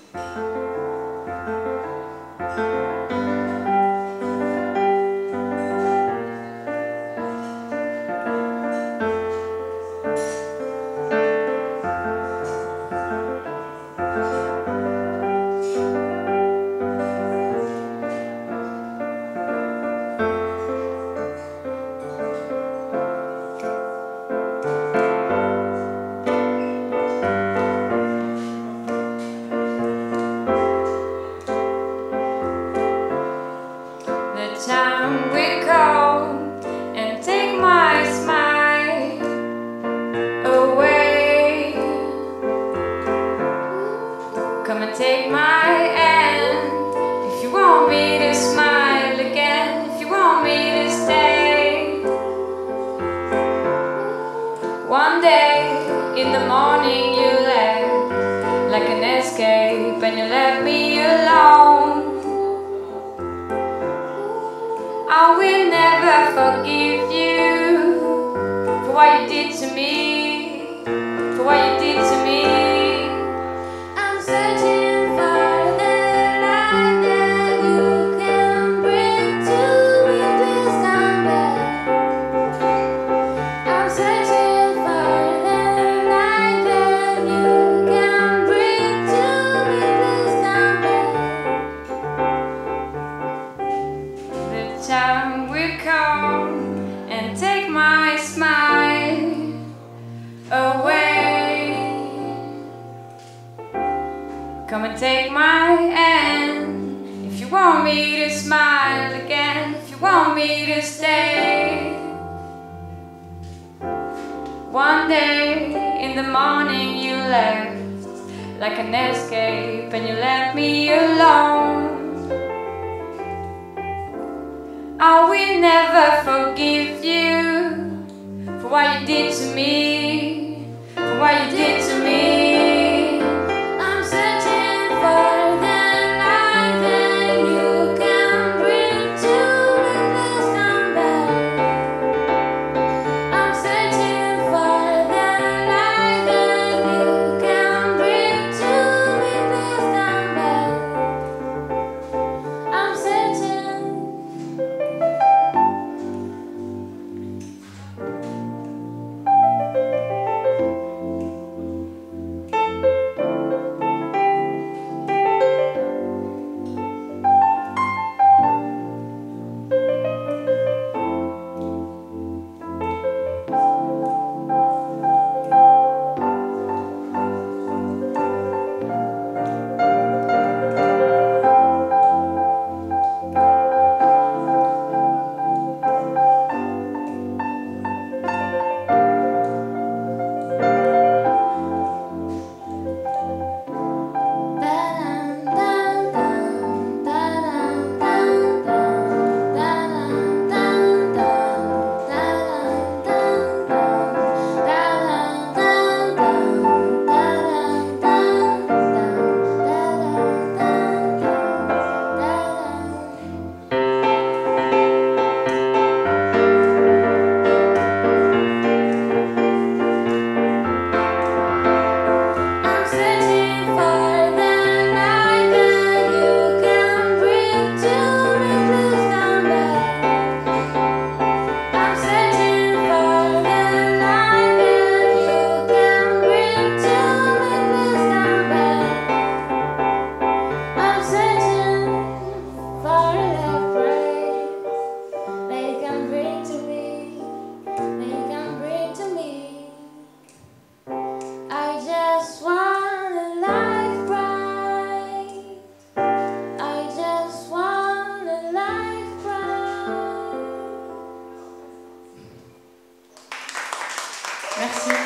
Time will come and take my smile away. Come and take my hand if you want me to smile again, if you want me to stay. One day in the morning you left like an escape, and you left me alone. I will never forgive you for what you did to me, for what you did to me. I'm searching for the light that you can bring to me. Please come back. I'm searching for the light that you can bring to me. Please come back. The time will come and take my smile away. Come and take my hand if you want me to smile again, if you want me to stay. One day in the morning you left like an escape, and you left me alone. I will never forgive you for what you did to me, for what you did to me. I'm searching for the light that you can bring to me. Please come back. I'm searching for the light that you can bring to me. Please come back. I'm searching. Merci.